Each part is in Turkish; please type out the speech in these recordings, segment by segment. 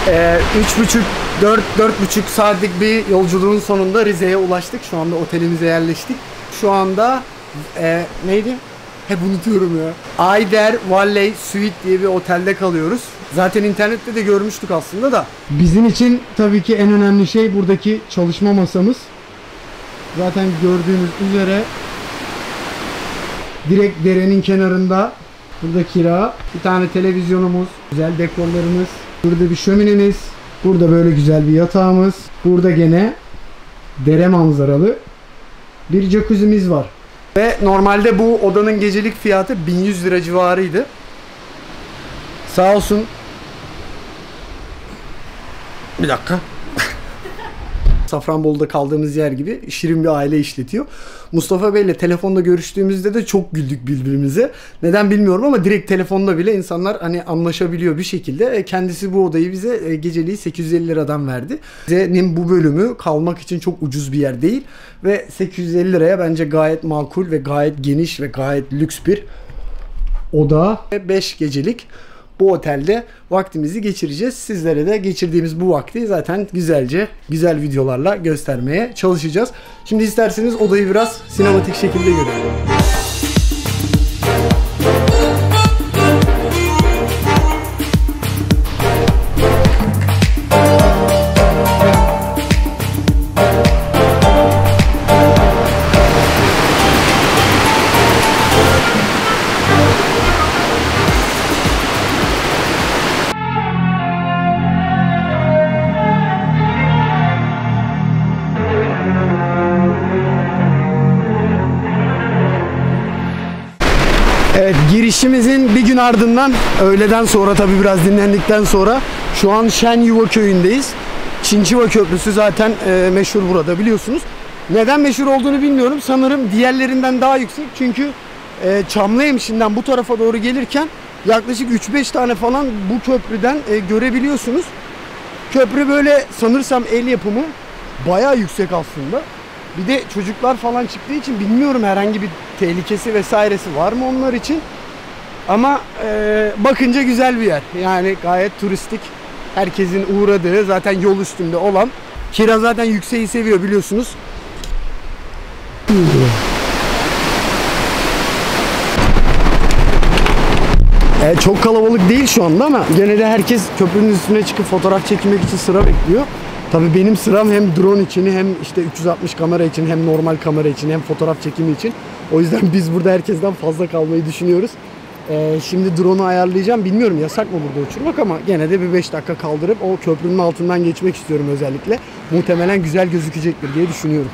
3,5-4,5 saatlik bir yolculuğun sonunda Rize'ye ulaştık. Şu anda otelimize yerleştik. Şu anda neydi? Hep unutuyorum ya. Ayder Valley Suite diye bir otelde kalıyoruz. Zaten internette de görmüştük aslında da. Bizim için tabii ki en önemli şey buradaki çalışma masamız. Zaten gördüğünüz üzere direkt derenin kenarında. Burada kira, bir tane televizyonumuz, güzel dekorlarımız, burada bir şöminemiz, burada böyle güzel bir yatağımız, burada gene dere manzaralı bir jacuzzi'miz var. Ve normalde bu odanın gecelik fiyatı 1100 lira civarıydı. Sağ olsun. Bir dakika. Safranbolu'da kaldığımız yer gibi şirin bir aile işletiyor. Mustafa Bey ile telefonda görüştüğümüzde de çok güldük birbirimize. Neden bilmiyorum ama direkt telefonda bile insanlar hani anlaşabiliyor bir şekilde. Kendisi bu odayı bize geceliği 850 liradan verdi. Rize'nin bu bölümü kalmak için çok ucuz bir yer değil. Ve 850 liraya bence gayet makul ve gayet geniş ve gayet lüks bir oda. 5 gecelik bu otelde vaktimizi geçireceğiz. Sizlere de geçirdiğimiz bu vakti zaten güzel videolarla göstermeye çalışacağız. Şimdi isterseniz odayı biraz sinematik şekilde görelim. Evet, girişimizin bir gün ardından öğleden sonra tabi biraz dinlendikten sonra şu an Şenyuva köyündeyiz. Çinçiva Köprüsü zaten meşhur burada biliyorsunuz. Neden meşhur olduğunu bilmiyorum. Sanırım diğerlerinden daha yüksek. Çünkü Çamlıhemşin'den bu tarafa doğru gelirken yaklaşık 3-5 tane falan bu köprüden görebiliyorsunuz. Köprü böyle sanırsam el yapımı, bayağı yüksek aslında. Bir de çocuklar falan çıktığı için bilmiyorum herhangi bir tehlikesi vesairesi var mı onlar için. Ama bakınca güzel bir yer. Yani gayet turistik. Herkesin uğradığı, zaten yol üstünde olan. Kira zaten yükseği seviyor biliyorsunuz. Çok kalabalık değil şu anda ama gene de herkes köprünün üstüne çıkıp fotoğraf çekmek için sıra bekliyor. Tabii benim sıram hem drone için hem işte 360 kamera için hem normal kamera için hem fotoğraf çekimi için. O yüzden biz burada herkesten fazla kalmayı düşünüyoruz. Şimdi drone'u ayarlayacağım. Bilmiyorum yasak mı burada uçurmak ama gene de bir 5 dakika kaldırıp o köprünün altından geçmek istiyorum özellikle. Muhtemelen güzel gözükecektir diye düşünüyorum.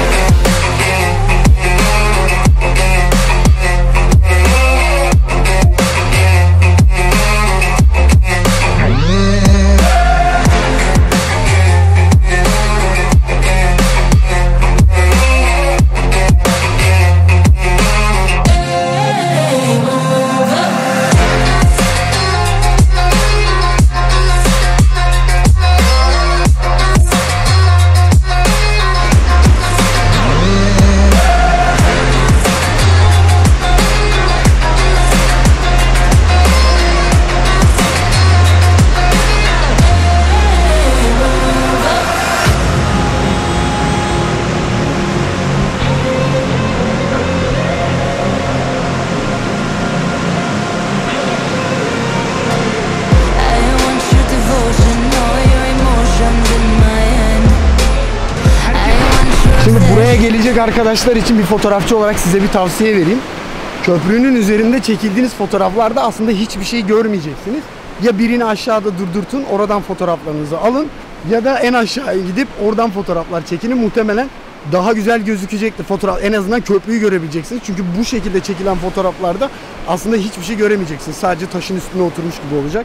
Şimdi buraya gelecek arkadaşlar için bir fotoğrafçı olarak size bir tavsiye vereyim. Köprünün üzerinde çekildiğiniz fotoğraflarda aslında hiçbir şey görmeyeceksiniz. Ya birini aşağıda durdurtun, oradan fotoğraflarınızı alın ya da en aşağıya gidip oradan fotoğraflar çekinin. Muhtemelen daha güzel gözükecektir fotoğraf. En azından köprüyü görebileceksiniz. Çünkü bu şekilde çekilen fotoğraflarda aslında hiçbir şey göremeyeceksiniz. Sadece taşın üstüne oturmuş gibi olacak.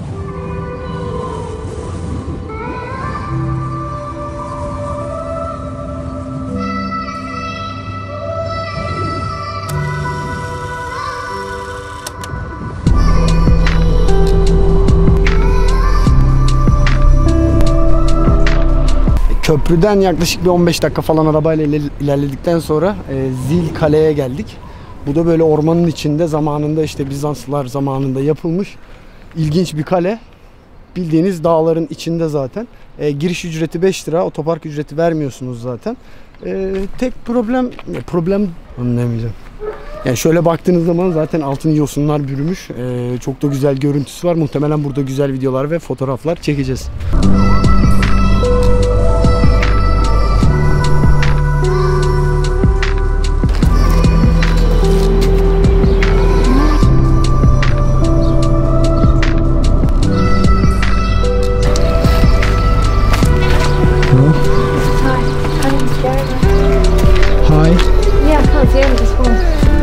Köprüden yaklaşık bir 15 dakika falan arabayla ilerledikten sonra Zil Kale'ye geldik. Bu da böyle ormanın içinde zamanında işte Bizanslılar zamanında yapılmış ilginç bir kale. bildiğiniz dağların içinde zaten. Giriş ücreti 5 lira. Otopark ücreti vermiyorsunuz zaten. Tek problem anlayamayacağım. Yani şöyle baktığınız zaman zaten altını yosunlar bürümüş. Çok da güzel görüntüsü var. Muhtemelen burada güzel videolar ve fotoğraflar çekeceğiz. Hi. Yeah, I can't see over this one.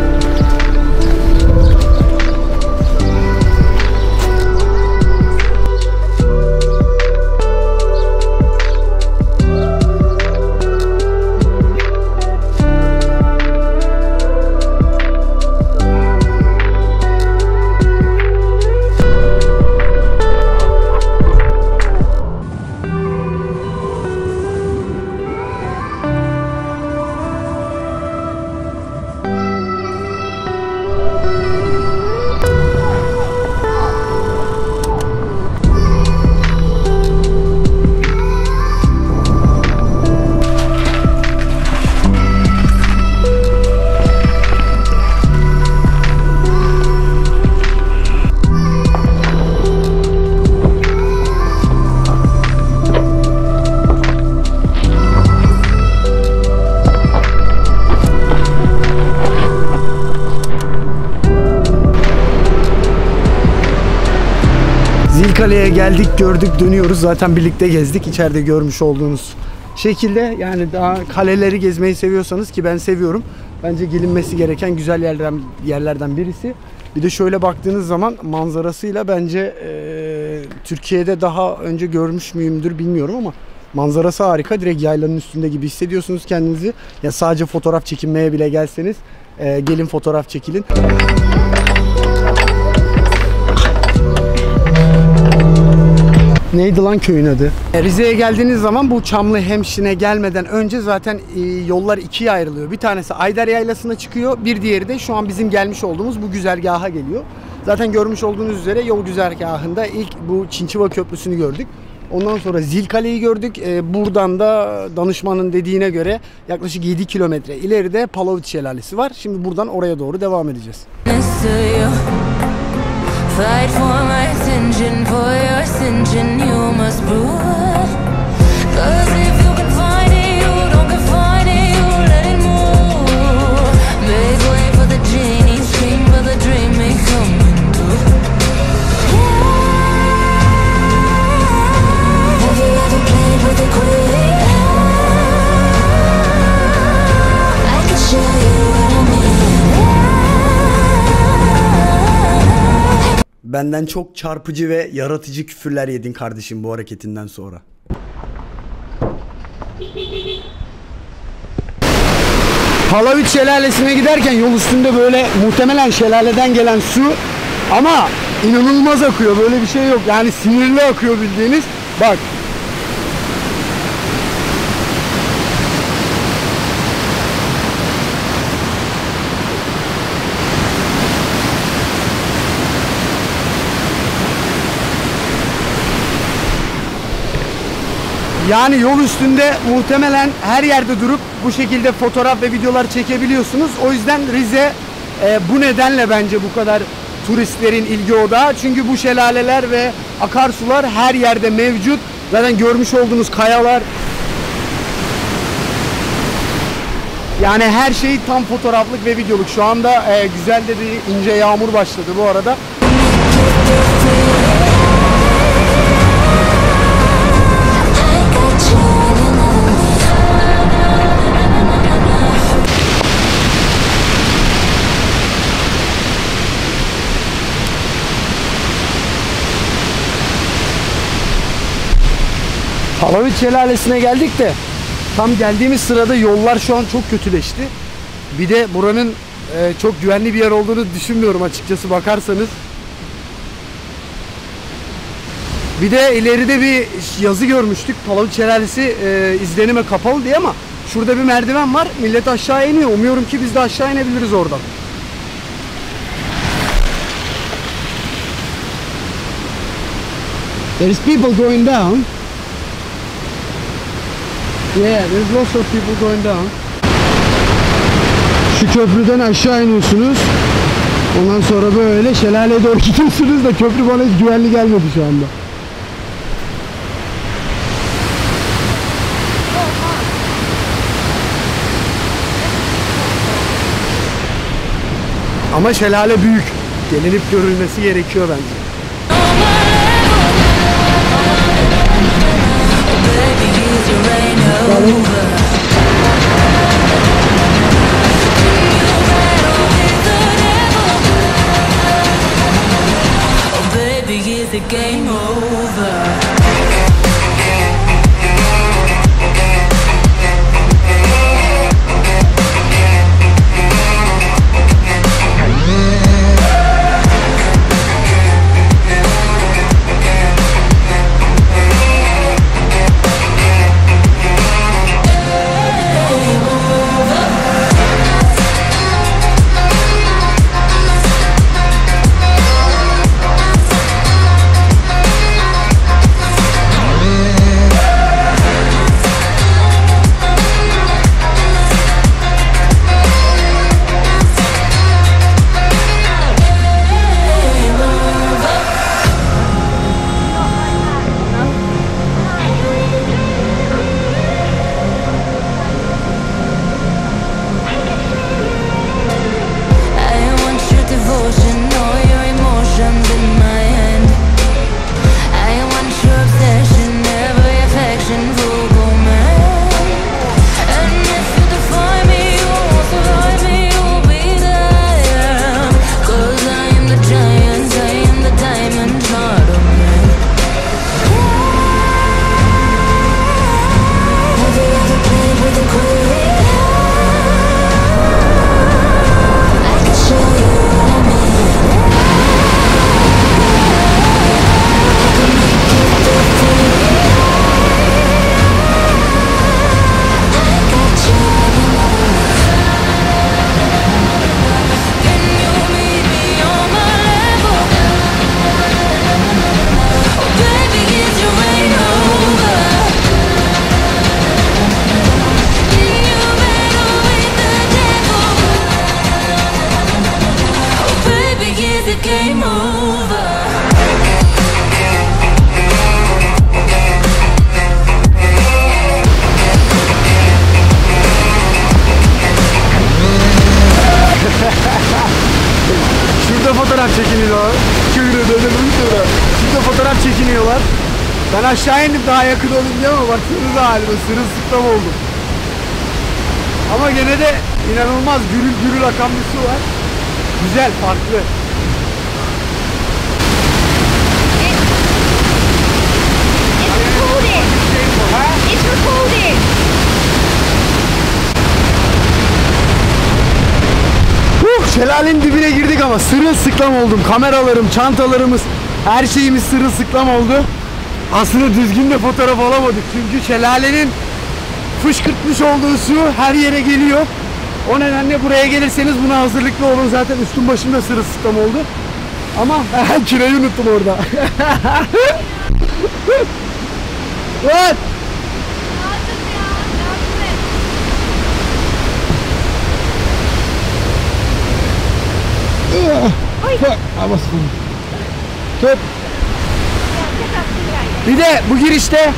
Zilkale'ye geldik, gördük, dönüyoruz. Zaten birlikte gezdik. İçeride görmüş olduğunuz şekilde. Yani daha kaleleri gezmeyi seviyorsanız, ki ben seviyorum. Bence gelinmesi gereken güzel yerlerden birisi. Bir de şöyle baktığınız zaman manzarasıyla bence Türkiye'de daha önce görmüş müyümdür bilmiyorum ama manzarası harika. Direkt yaylanın üstünde gibi hissediyorsunuz kendinizi. Ya sadece fotoğraf çekinmeye bile gelseniz gelin fotoğraf çekilin. Neydi lan köyün adı? Rize'ye geldiğiniz zaman bu Çamlıhemşin'e gelmeden önce zaten yollar ikiye ayrılıyor. Bir tanesi Ayder Yaylası'na çıkıyor. Bir diğeri de şu an bizim gelmiş olduğumuz bu güzergaha geliyor. Zaten görmüş olduğunuz üzere yol güzergahında ilk bu Çinçiva Köprüsü'nü gördük. Ondan sonra Zilkale'yi gördük. Buradan da danışmanın dediğine göre yaklaşık 7 kilometre ileride Palavut Şelalesi var. Şimdi buradan oraya doğru devam edeceğiz. Fight for my attention, for your ascension, you must prove. 'Cause if you can find it, you don't confine it, you let it move. Make way for the genie, scream for the dream, may come true. Have you ever played with the queen? I can show you what I mean. Benden çok çarpıcı ve yaratıcı küfürler yedin kardeşim bu hareketinden sonra. Palavut Şelalesi'ne giderken yol üstünde böyle muhtemelen şelaleden gelen su ama inanılmaz akıyor. Böyle bir şey yok. Yani sinirli akıyor bildiğiniz. Bak. Yani yol üstünde muhtemelen her yerde durup bu şekilde fotoğraf ve videolar çekebiliyorsunuz. O yüzden Rize bu nedenle bence bu kadar turistlerin ilgi odağı. Çünkü bu şelaleler ve akarsular her yerde mevcut. Zaten görmüş olduğunuz kayalar. Yani her şey tam fotoğraflık ve videoluk. Şu anda güzel de bir ince yağmur başladı bu arada. Palavut Şelalesi'ne geldik de tam geldiğimiz sırada yollar şu an çok kötüleşti. Bir de buranın çok güvenli bir yer olduğunu düşünmüyorum açıkçası bakarsanız. Bir de ileride bir yazı görmüştük. Palavut Şelalesi izlenime kapalı diye ama şurada bir merdiven var. Millet aşağı iniyor. Umuyorum ki biz de aşağı inebiliriz oradan. There's people going down. Yeah, there's lots of people going down. Şu köprüden aşağı iniyorsunuz. Ondan sonra böyle şelaleye doğru gidiyorsunuz da köprü bana hiç güvenli gelmedi şu anda. Ama şelale büyük. Gelinip görülmesi gerekiyor bence. The game over. Şurada fotoğraf çekiniyorlar. Ben aşağı indim daha yakın olayım diye ama baksanıza halime sırılsıklam oldum. Ama gene de inanılmaz gürül gürül akan bir su var. Güzel, farklı. It's recording. Şelalenin dibine girdik ama sırılsıklam oldum. Kameralarım, çantalarımız, her şeyimiz sırılsıklam oldu. Aslında düzgün de fotoğraf alamadık. Çünkü şelalenin fışkırtmış olduğu su her yere geliyor. O nedenle buraya gelirseniz buna hazırlıklı olun. Zaten üstüm başım da sırılsıklam oldu. Ama kirayı unuttum orada. What? Tut. Bir de bu girişte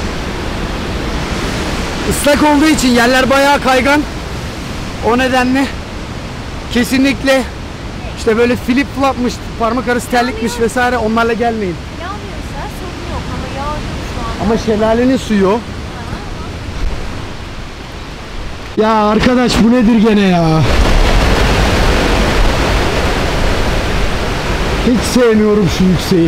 ıslak olduğu için yerler bayağı kaygan. O nedenle kesinlikle işte böyle flip flopmuş, parmak arası terlikmiş vesaire onlarla gelmeyin. Yağmıyorsa sorun yok ama yağıyor şu an. Ama şelalenin suyu o. Ya arkadaş bu nedir gene ya? Hiç sevmiyorum şu yükseği.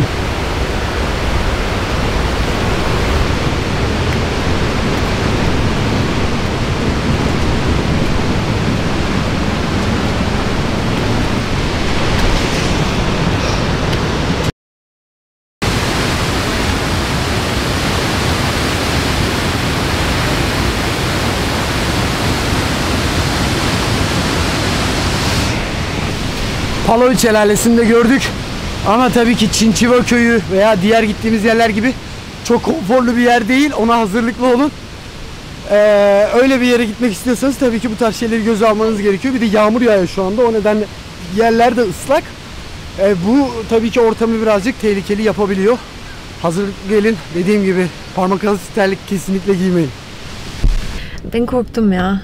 Palavut Şelalesi'ni de gördük. Ama tabii ki Çinçiva köyü veya diğer gittiğimiz yerler gibi çok konforlu bir yer değil. Ona hazırlıklı olun. Öyle bir yere gitmek istiyorsanız tabii ki bu tarz şeyleri göze almanız gerekiyor. Bir de yağmur yağıyor şu anda. O nedenle yerler de ıslak. Bu tabii ki ortamı birazcık tehlikeli yapabiliyor. Hazırlıklı gelin. Dediğim gibi parmak arası terlik kesinlikle giymeyin. Ben korktum ya.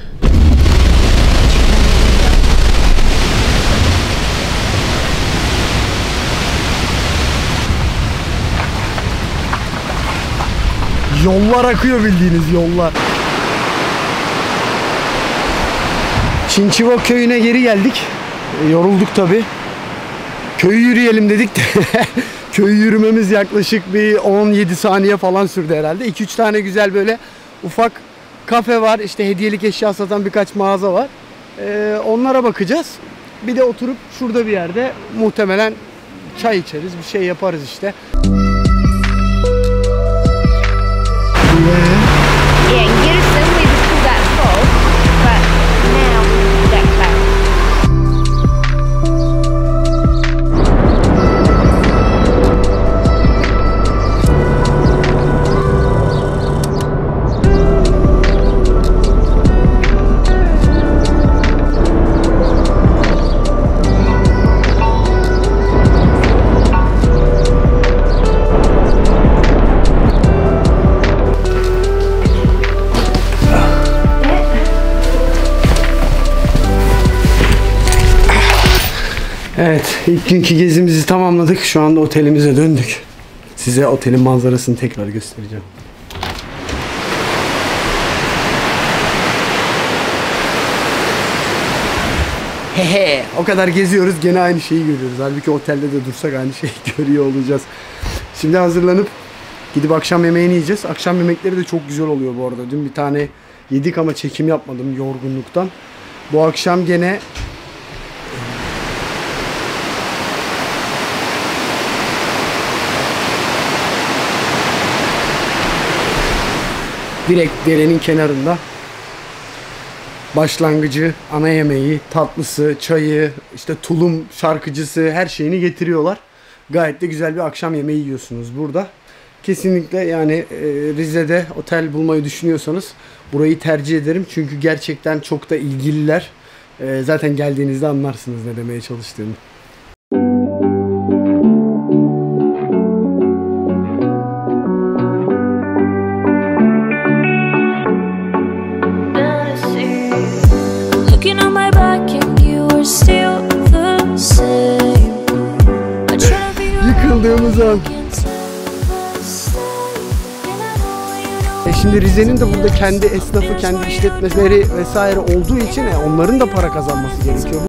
Yollar akıyor, bildiğiniz yollar. Çinçiva köyüne geri geldik. Yorulduk tabi. Köyü yürüyelim dedik de köyü yürümemiz yaklaşık bir 17 saniye falan sürdü herhalde. 2-3 tane güzel böyle ufak kafe var. İşte hediyelik eşya satan birkaç mağaza var. Onlara bakacağız. Bir de oturup şurada bir yerde muhtemelen çay içeriz, bir şey yaparız işte. Yeah, in Garrison we just pulled that fog, but now we'll get back. Evet, ilk günkü gezimizi tamamladık. Şu anda otelimize döndük. Size otelin manzarasını tekrar göstereceğim. Hehe, o kadar geziyoruz, gene aynı şeyi görüyoruz. Halbuki otelde de dursak aynı şeyi görüyor olacağız. Şimdi hazırlanıp gidip akşam yemeğini yiyeceğiz. Akşam yemekleri de çok güzel oluyor bu arada. Dün bir tane yedik ama çekim yapmadım yorgunluktan. Bu akşam gene direkt derenin kenarında başlangıcı, ana yemeği, tatlısı, çayı, işte tulum şarkıcısı, her şeyini getiriyorlar. Gayet de güzel bir akşam yemeği yiyorsunuz burada. Kesinlikle yani Rize'de otel bulmayı düşünüyorsanız burayı tercih ederim. Çünkü gerçekten çok da ilgililer. Zaten geldiğinizde anlarsınız ne demeye çalıştığımı. Looking on my back and you are still the same. I try to be Yıkıldığımız an. Şimdi Rize'nin de burada kendi esnafı, kendi işletmeleri vesaire olduğu için onların da para kazanması gerekiyor.